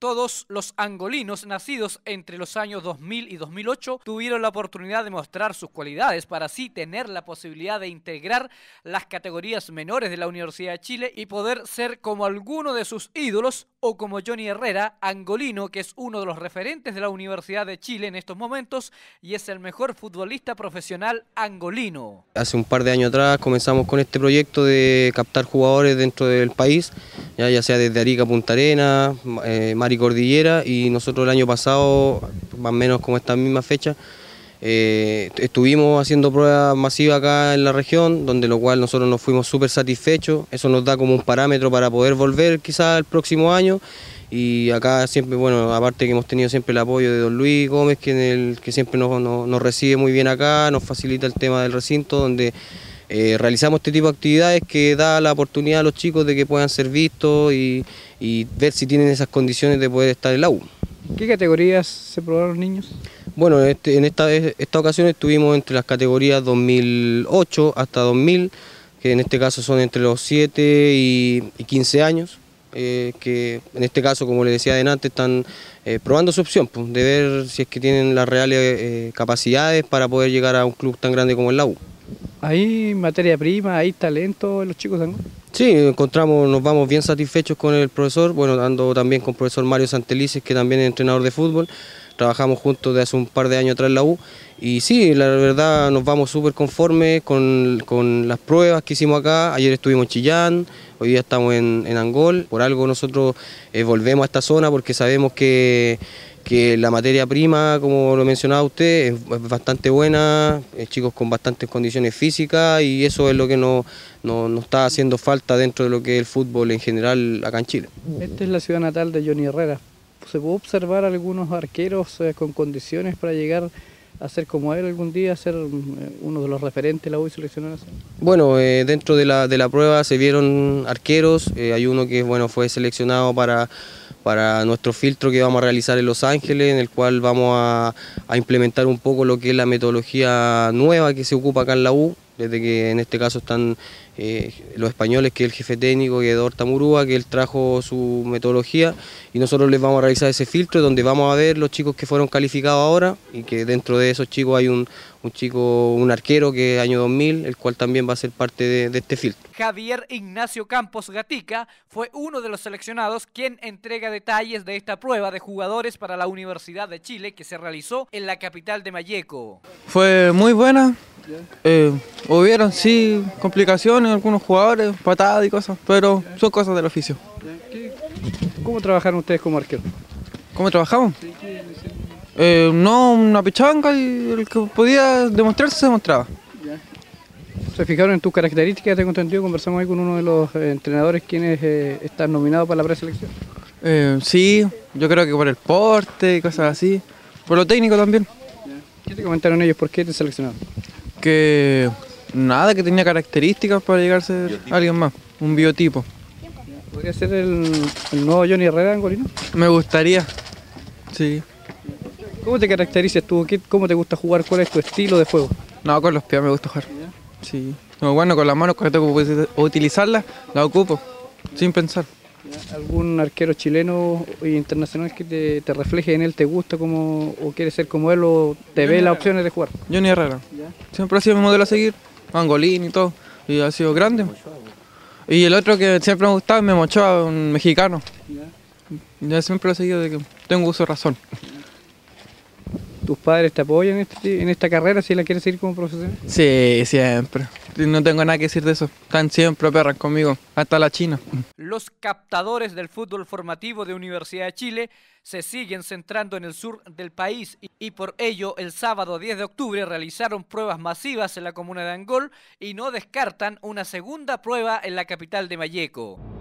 Todos los angolinos nacidos entre los años 2000 y 2008 tuvieron la oportunidad de mostrar sus cualidades para así tener la posibilidad de integrar las categorías menores de la Universidad de Chile y poder ser como alguno de sus ídolos o como Johnny Herrera, angolino, que es uno de los referentes de la Universidad de Chile en estos momentos y es el mejor futbolista profesional angolino. Hace un par de años atrás comenzamos con este proyecto de captar jugadores dentro del país, ya sea desde Arica a Punta Arenas, Mar y Cordillera, y nosotros el año pasado, más o menos como esta misma fecha, estuvimos haciendo pruebas masivas acá en la región, donde lo cual nosotros nos fuimos súper satisfechos. Eso nos da como un parámetro para poder volver quizás el próximo año. Y acá siempre, bueno, aparte que hemos tenido siempre el apoyo de don Luis Gómez, que siempre nos recibe muy bien acá, nos facilita el tema del recinto, donde realizamos este tipo de actividades que da la oportunidad a los chicos de que puedan ser vistos y ver si tienen esas condiciones de poder estar en la U. ¿Qué categorías se probaron los niños? Bueno, en esta ocasión estuvimos entre las categorías 2008 hasta 2000, que en este caso son entre los 7 y 15 años, que en este caso, como les decía adelante, están probando su opción, pues, de ver si es que tienen las reales capacidades para poder llegar a un club tan grande como el la U. ¿Hay materia prima, hay talento en los chicos de Angol? Sí, nos vamos bien satisfechos con el profesor, bueno, ando también con el profesor Mario Santelices, que también es entrenador de fútbol. Trabajamos juntos de hace un par de años atrás en la U y sí, la verdad nos vamos súper conformes con las pruebas que hicimos acá. Ayer estuvimos en Chillán, hoy día estamos en Angol. Por algo nosotros volvemos a esta zona porque sabemos que la materia prima, como lo mencionaba usted, es bastante buena, chicos con bastantes condiciones físicas, y eso es lo que nos está haciendo falta dentro de lo que es el fútbol en general acá en Chile. Esta es la ciudad natal de Johnny Herrera. ¿Se puede observar algunos arqueros con condiciones para llegar a ser como él algún día, a ser uno de los referentes de la U y seleccionado? Bueno, dentro de la prueba se vieron arqueros, hay uno que fue seleccionado para nuestro filtro que vamos a realizar en Los Ángeles, en el cual vamos a implementar un poco lo que es la metodología nueva que se ocupa acá en la U, desde que en este caso están los españoles, que es el jefe técnico, que es Eduardo Tamurúa, que él trajo su metodología, y nosotros les vamos a realizar ese filtro donde vamos a ver los chicos que fueron calificados ahora, y que dentro de esos chicos hay un arquero que es año 2000, el cual también va a ser parte de este filtro. Javier Ignacio Campos Gatica fue uno de los seleccionados quien entrega detalles de esta prueba de jugadores para la Universidad de Chile que se realizó en la capital de Malleco. Fue muy buena. Hubieron sí complicaciones, algunos jugadores, patadas y cosas, pero son cosas del oficio. ¿Cómo trabajaron ustedes como arqueros? ¿Cómo trabajamos? No, una pichanga, y el que podía demostrarse se demostraba. ¿Se fijaron en tus características? Tengo entendido, conversamos ahí con uno de los entrenadores quienes están nominados para la preselección. Sí, yo creo que por el porte y cosas así, por lo técnico también. ¿Qué te comentaron ellos? ¿Por qué te seleccionaron? Que nada, que tenía características para llegar a ser alguien más, un biotipo. ¿Podría ser el nuevo Johnny Herrera angolino? Me gustaría, sí. ¿Cómo te caracterizas tú? ¿Cómo te gusta jugar? ¿Cuál es tu estilo de juego? No, con los pies me gusta jugar. Sí. No, bueno, con las manos cuando tengo que utilizarlas, las ocupo, sin pensar. ¿Algún arquero chileno e internacional que te refleje en él, te gusta o quieres ser como él o te ve las opciones de jugar? Johnny Herrera. Siempre ha sido mi modelo a seguir, angolín y todo, y ha sido grande. Y el otro que siempre me gustaba es Memo Ochoa, un mexicano. Ya siempre lo he seguido de que tengo uso de razón. ¿Tus padres te apoyan en esta carrera si la quieres seguir como profesional? Sí, siempre. No tengo nada que decir de eso. Están siempre perras conmigo, hasta la China. Los captadores del fútbol formativo de Universidad de Chile se siguen centrando en el sur del país y por ello el sábado 10 de octubre realizaron pruebas masivas en la comuna de Angol y no descartan una segunda prueba en la capital de Malleco.